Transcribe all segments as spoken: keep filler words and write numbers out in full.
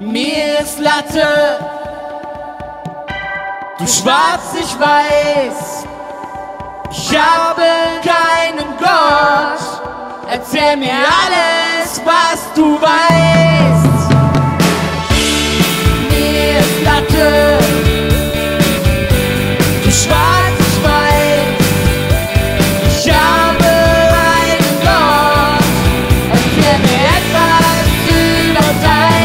Mir ist Latte, du schwarz, ich weiß. Ich habe keinen Gott, erzähl mir alles, was du weißt. Mir ist Latte, du schwarz, ich weiß. Ich habe einen Gott, erzähl mir etwas über dein.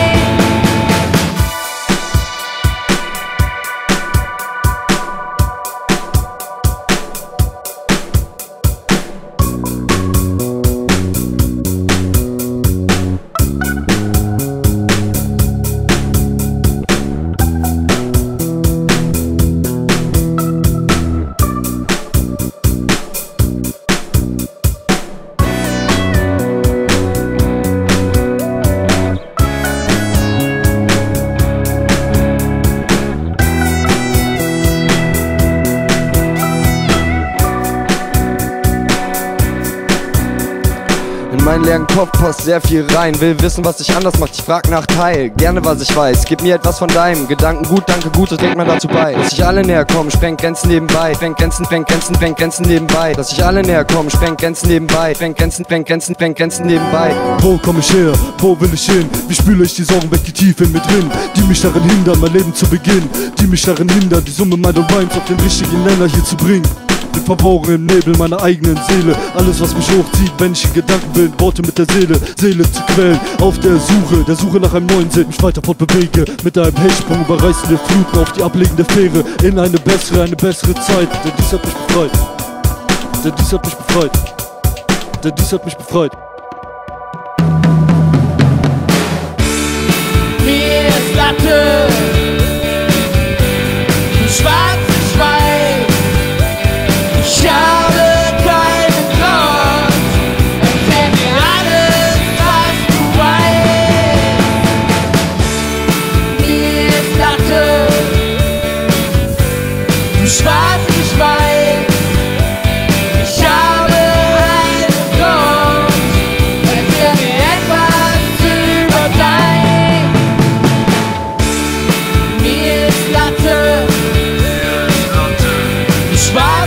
In meinen leeren Kopf passt sehr viel rein. Will wissen, was dich anders macht, ich frag nach Teil. Gerne, was ich weiß, gib mir etwas von deinem Gedanken gut, danke gut, das trägt man dazu bei. Dass sich alle näher kommen, sprengt Grenzen nebenbei. Sprengt Grenzen, sprengt Grenzen, sprengt Grenzen nebenbei. Dass sich alle näher kommen, sprengt Grenzen nebenbei. Sprengt Grenzen, sprengt Grenzen, sprengt Grenzen nebenbei. Wo komm ich her? Wo will ich hin? Wie spüle ich die Sorgen weg, die tief in mir drin? Die mich darin hindern, mein Leben zu beginnen. Die mich darin hindern, die Summe meiner Rhymes auf den richtigen Nenner hier zu bringen. Bin verborgen im Nebel meiner eigenen Seele. Alles, was mich hochzieht, wenn ich in Gedanken bin, Worte mit der Seele, Seele zu quälen. Auf der Suche, der Suche nach einem neuen Sinn, mich weiter fortbewege. Mit einem Hechtsprung überreißende Fluten auf die ablegende Fähre. In eine bessere, eine bessere Zeit. Denn dies hat mich befreit. Denn dies hat mich befreit. Denn dies hat mich befreit. Mir ist Latte, du schwarz, ich weiß. Ich habe keinen Gott, erzähl mir alles, was du weißt. Mir ist Latte, du schwarz, ich weiß. Ich habe einen Gott, erzähl mir etwas über dein. Mir ist Latte, du schwarz,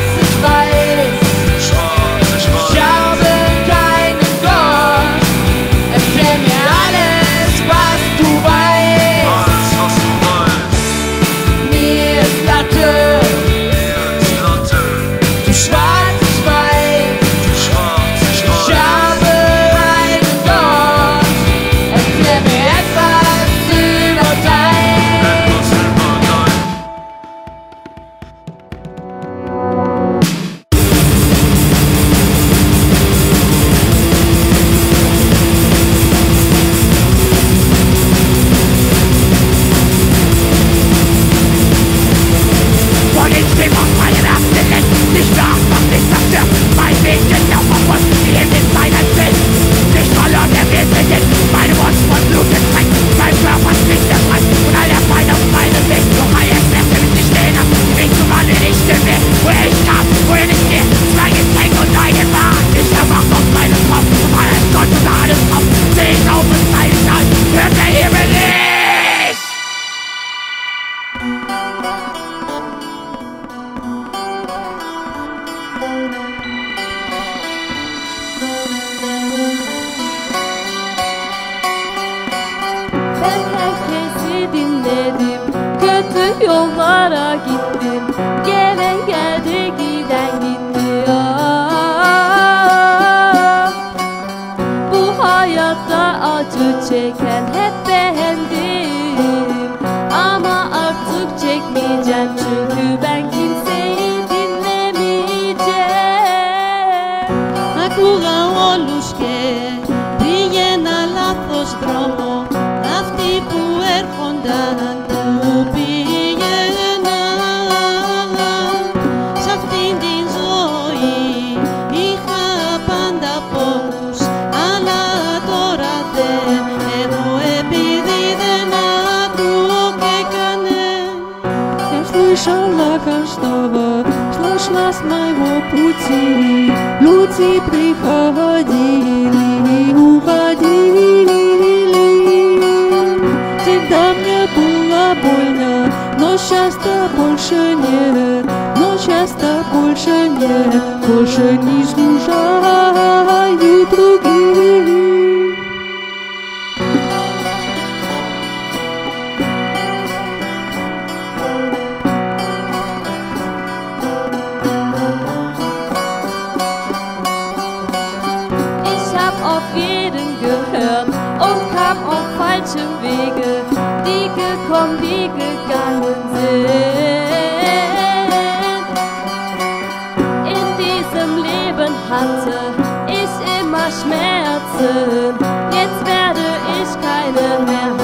yollara gittim, gelen geldi, giden gitti. Ah, bu hayatta acı çeken hep bendim, ama artık çekmeyeceğim, çünkü ben kimseyi dinlemeyeceğim. Ακούγα όλους και πήγαινα λάθος δρόμο, αυτοί που έρχονταν που πήγαιναν σ' αυτήν την ζωή. Είχα πάντα πόνους, αλλά τώρα δεν έχω, επειδή δεν ακούω και κανένα. Я слышала каждого, что шла с моего пути. Люди приходили, уходили. часто больше нет, но часто больше нет, больше не слушаю других. Ich hab auf jeden gehört und kam auf falschem Wege, die gekommen, die gegangen sind. In diesem Leben hatte ich immer Schmerzen, jetzt werde ich keine mehr haben.